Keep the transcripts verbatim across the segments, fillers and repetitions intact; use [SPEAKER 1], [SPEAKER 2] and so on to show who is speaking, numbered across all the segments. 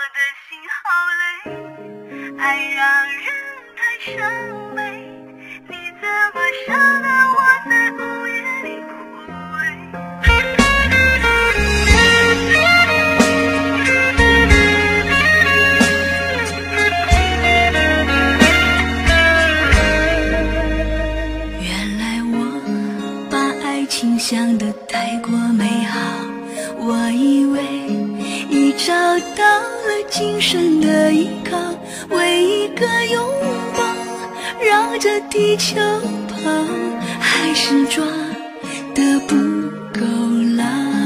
[SPEAKER 1] 的心好累，爱让人太伤悲，你怎么舍得我在午夜里枯萎？原来我把爱情想得太过美好，我以为已找到了精神的依靠，为一个拥抱绕着地球跑，还是抓得不够牢。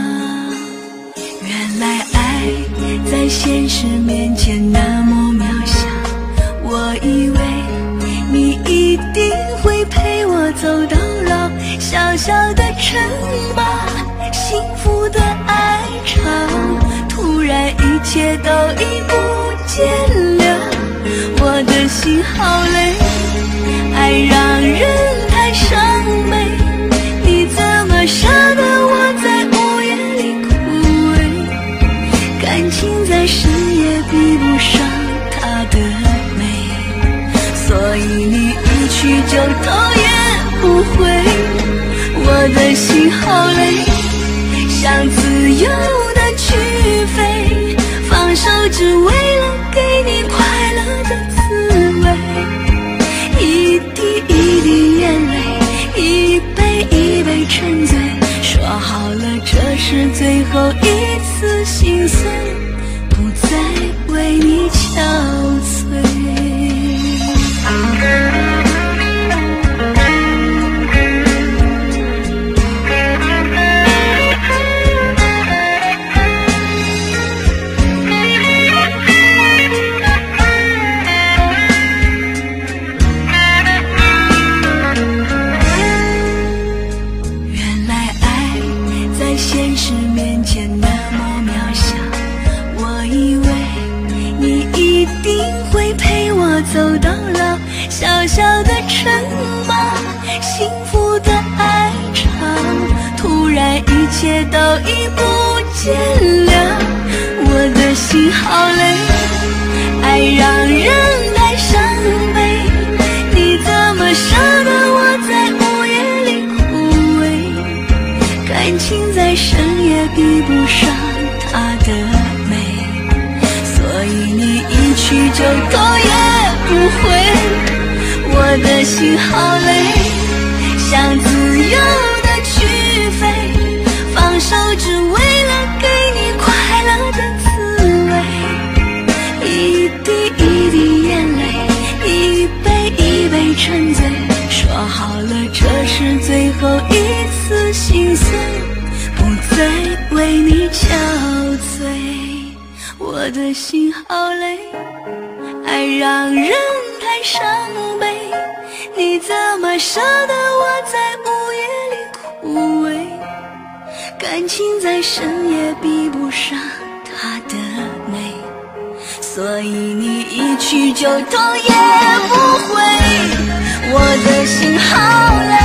[SPEAKER 1] 原来爱在现实面前那么渺小，我以为你一定会陪我走到老，小小的城堡，幸福的爱巢，突然一切都已不见了，我的心好累，爱让人太伤悲，你怎么舍得我在午夜里枯萎？感情在深夜比不上它的美，所以你一去就头也不回，我的心好累，想自由的去飞，放手只为了给你快乐的滋味，一滴一滴眼泪，一杯一杯沉醉，说好了这是最后一次心碎，不再为你憔悴。现实面前那么渺小，我以为你一定会陪我走到老，小小的城堡，幸福的爱巢，突然一切都已不见了，我的心好累，爱让人太伤悲，你怎么舍得我在午夜里枯萎？感情在深夜比不上它的美，所以你一去就头也不回，我的心好累，想自由的去飞，放手只为了给你快乐的滋味，一滴一滴眼泪，一杯一杯沉醉，说好了这是最后一次心碎，不再为你憔悴，我的心好累，爱让人太伤悲，你怎么舍得我在午夜里枯萎？感情在深夜比不上它的美，所以你一去就头也不回，我的心好累。